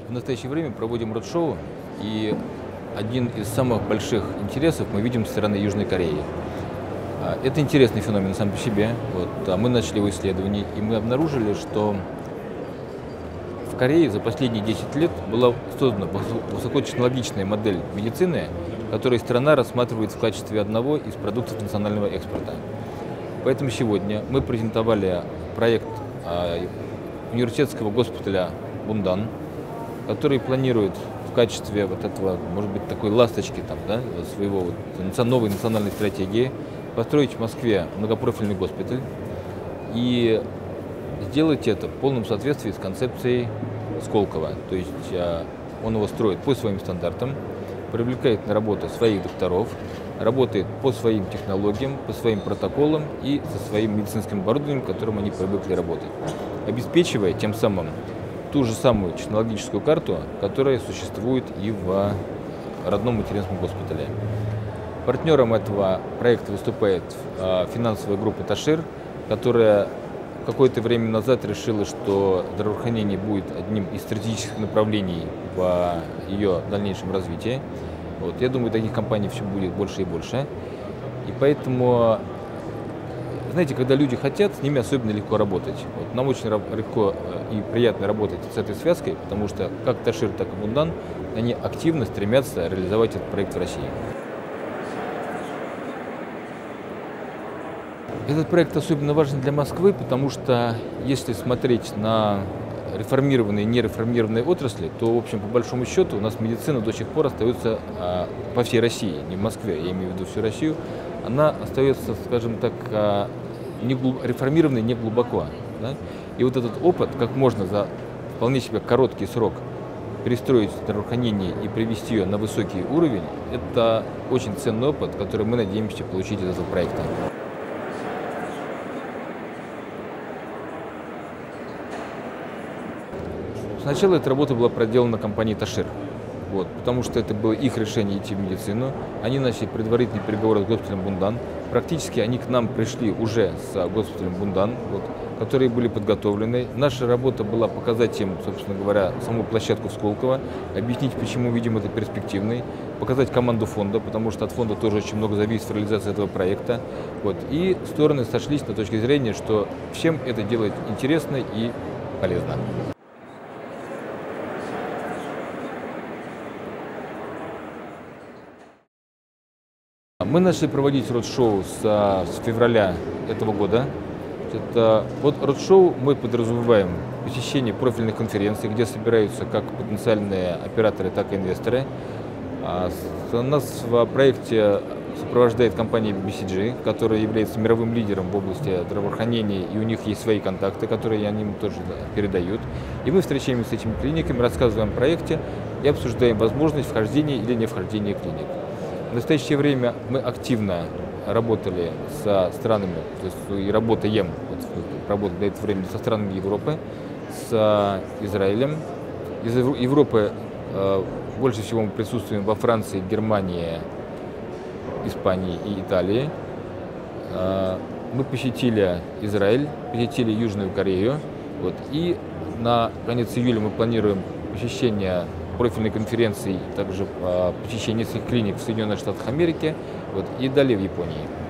В настоящее время проводим роуд-шоу, и один из самых больших интересов мы видим со стороны Южной Кореи. Это интересный феномен сам по себе. Мы начали его исследование, и мы обнаружили, что в Корее за последние 10 лет была создана высокотехнологичная модель медицины, которую страна рассматривает в качестве одного из продуктов национального экспорта. Поэтому сегодня мы презентовали проект университетского госпиталя Бундан, который планирует в качестве этого, может быть, такой ласточки своего новой национальной стратегии построить в Москве многопрофильный госпиталь и сделать это в полном соответствии с концепцией Сколково. То есть он его строит по своим стандартам, привлекает на работу своих докторов, работает по своим технологиям, по своим протоколам и со своим медицинским оборудованием, которым они привыкли работать, обеспечивая тем самым ту же самую технологическую карту, которая существует и в родном материнском госпитале. Партнером этого проекта выступает финансовая группа Ташир, которая какое-то время назад решила, что здравоохранение будет одним из стратегических направлений в ее дальнейшем развитии. Я думаю, таких компаний все будет больше и больше. И поэтому, знаете, когда люди хотят, с ними особенно легко работать. Нам очень легко и приятно работать с этой связкой, потому что как Ташир, так и Бундан, они активно стремятся реализовать этот проект в России. Этот проект особенно важен для Москвы, потому что если смотреть на реформированные и нереформированные отрасли, то, в общем, по большому счету, у нас медицина до сих пор остается по всей России, не в Москве, я имею в виду всю Россию, она остается, скажем так, реформированной не глубоко. Да? И вот этот опыт, как можно за вполне себе короткий срок перестроить здравоохранение и привести ее на высокий уровень, это очень ценный опыт, который мы надеемся получить из этого проекта. Сначала эта работа была проделана компанией Ташир, потому что это было их решение идти в медицину. Они начали предварительные переговоры с госпиталем Бундан. Практически они к нам пришли уже с госпиталем Бундан, которые были подготовлены. Наша работа была показать им, собственно говоря, саму площадку в Сколково, объяснить, почему видим это перспективной, показать команду фонда, потому что от фонда тоже очень много зависит в реализации этого проекта. И стороны сошлись на точке зрения, что всем это делать интересно и полезно. Мы начали проводить роуд-шоу с февраля этого года. Роуд-шоу мы подразумеваем посещение профильных конференций, где собираются как потенциальные операторы, так и инвесторы. Нас в проекте сопровождает компания BCG, которая является мировым лидером в области здравоохранения, и у них есть свои контакты, которые они им тоже передают. И мы встречаемся с этими клиниками, рассказываем о проекте и обсуждаем возможность вхождения или не вхождения клиник. В настоящее время мы активно работали со странами, и работаем для этого времени со странами Европы, с Израилем. Из Европы больше всего мы присутствуем во Франции, Германии, Испании и Италии. Мы посетили Израиль, посетили Южную Корею. И на конец июля мы планируем посещение профильной конференции, также посещение нескольких клиник в Соединенных Штатах Америки и далее в Японии.